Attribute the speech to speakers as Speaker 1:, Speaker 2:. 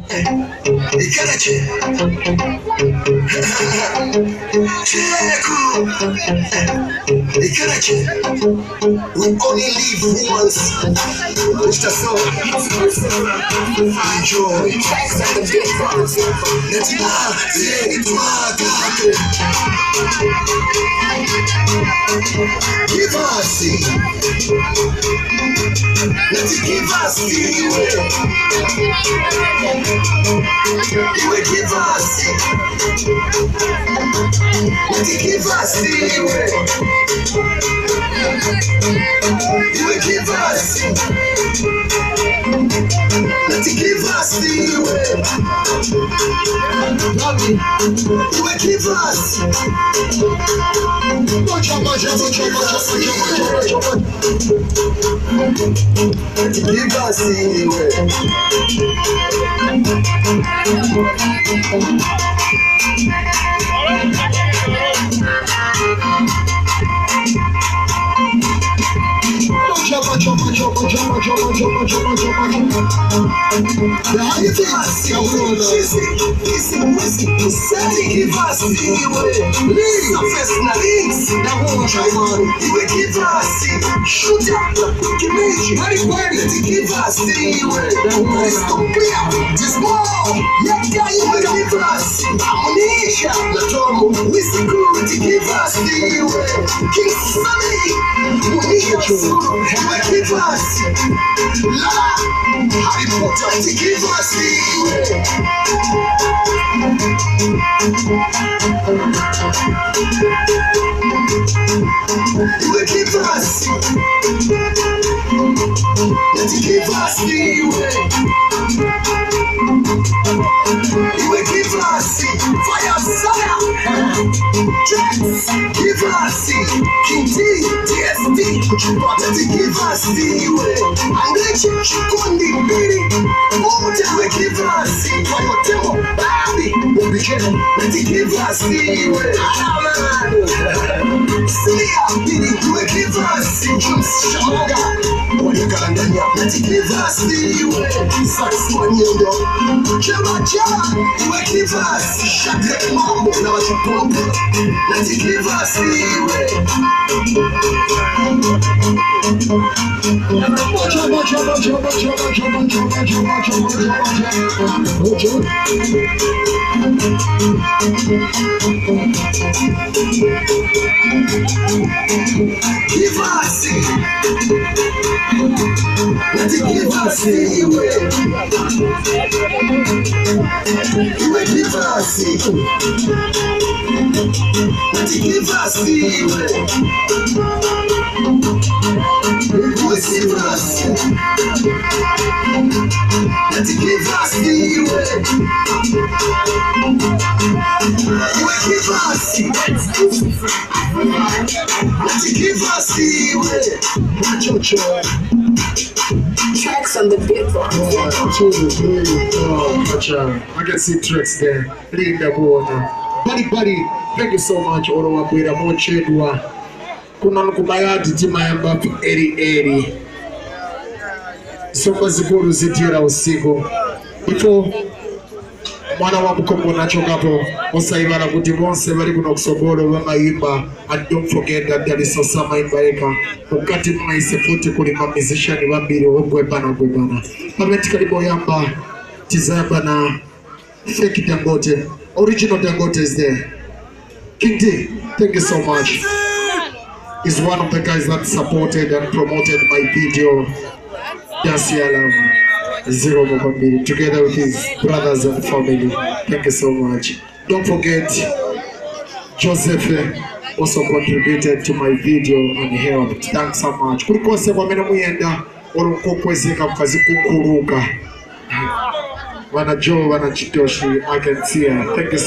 Speaker 1: Ikarache. Ikarache. We only live once. Mr. Soul. Enjoy. Let's give us it. Let's give us it. You will give us it. Let's give us it. You will give us it. Let's give us it. You will give us it. Give us
Speaker 2: tracks on the beat.
Speaker 3: 1, 2, 3, 4. I can see tracks there. Linda Buona. Buddy, thank you so much. Oro wabwera mochedwa. Kuna nukubayati tima yamba eri. Songa zikuru zitira usiku. Ifo mwana wa Bukombo nachokapo osaibara kuti bonse bali kuno kusogolo bamayimba, and don't forget that there is also maimbaeka ukati mwaise futi kulima musician bambiri ogwebana pameti kalibo yamba tizaba na fake Dangote. Original Dangote is there. King D, thank you so much. He's one of the guys that supported and promoted my video Dasialam Zero Mokambiri, together with his brothers and family. Thank you so much. Don't forget, Joseph also contributed to my video and helped. Thanks so much. Kulikose kwa mena muyenda olukokwezeka mkazi kukuruka. Wana Joe, wana Chitoshi, I can see her. Thank you so much.